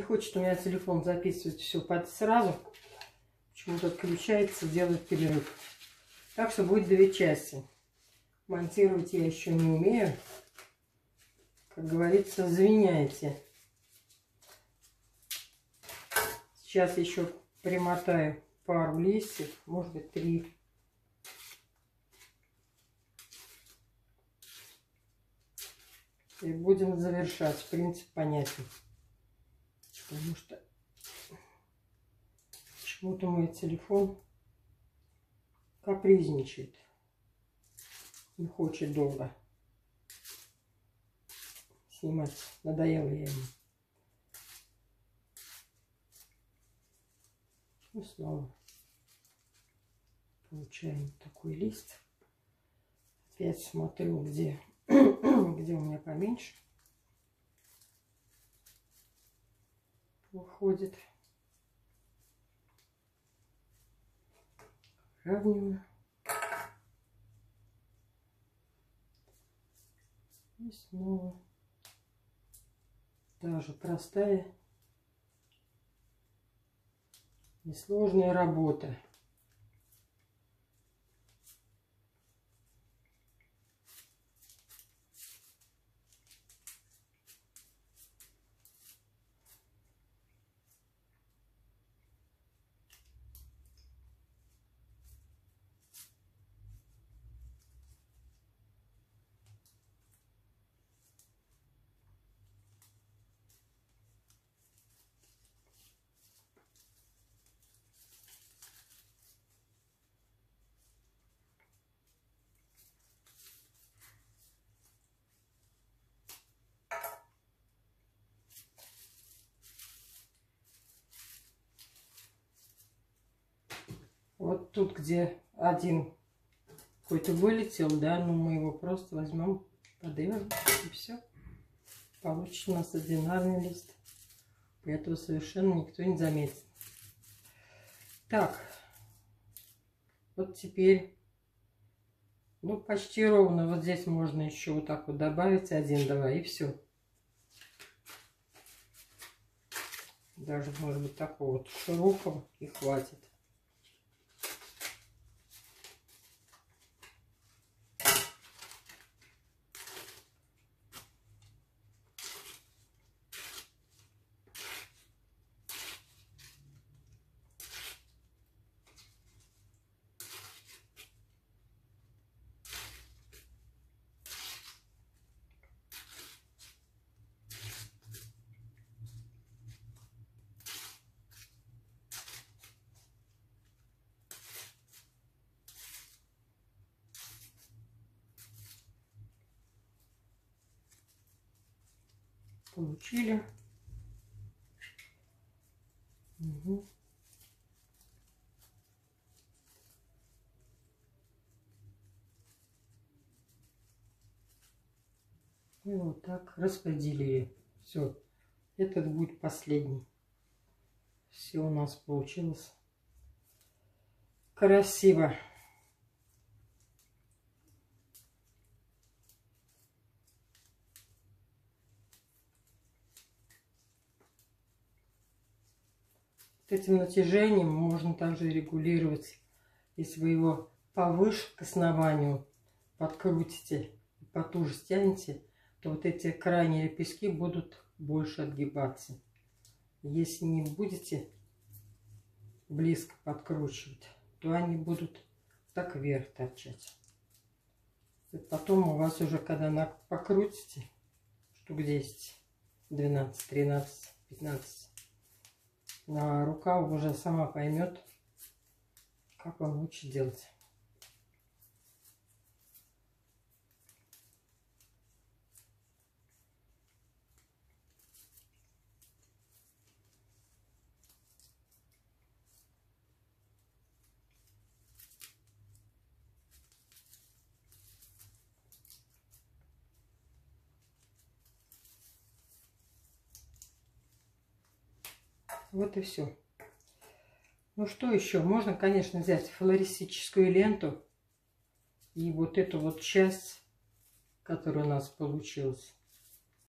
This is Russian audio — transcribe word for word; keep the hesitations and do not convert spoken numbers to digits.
хочет у меня телефон записывать все под сразу. Почему-то отключается, делает перерыв. Так что будет две части. Монтировать я еще не умею. Как говорится, извиняйте. Сейчас еще примотаю пару листьев, может быть, три. И будем завершать. Принцип понятен. Потому что почему-то мой телефон капризничает. Не хочет долго снимать. Надоело я ему. И снова получаем такой лист. Опять смотрю, где, где у меня поменьше выходит. Равниваю. И снова даже простая, несложная работа. Вот тут, где один какой-то вылетел, да, ну мы его просто возьмем, подвинем, и все. Получится у нас одинарный лист. И этого совершенно никто не заметит. Так, вот теперь, ну почти ровно, вот здесь можно еще вот так вот добавить один-два, и все. Даже, может быть, такого вот широкого и хватит. Получили. Угу. И вот так распределили. Все. Этот будет последний. Все у нас получилось красиво. Этим натяжением можно также регулировать, если вы его повыше к основанию подкрутите и потуже стянете, то вот эти крайние лепестки будут больше отгибаться. Если не будете близко подкручивать, то они будут так вверх торчать. И потом у вас уже, когда покрутите, штук десять, двенадцать, тринадцать, пятнадцать, на рука уже сама поймет, как вам лучше делать. Вот и все. Ну что еще? Можно, конечно, взять флористическую ленту и вот эту вот часть, которая у нас получилась,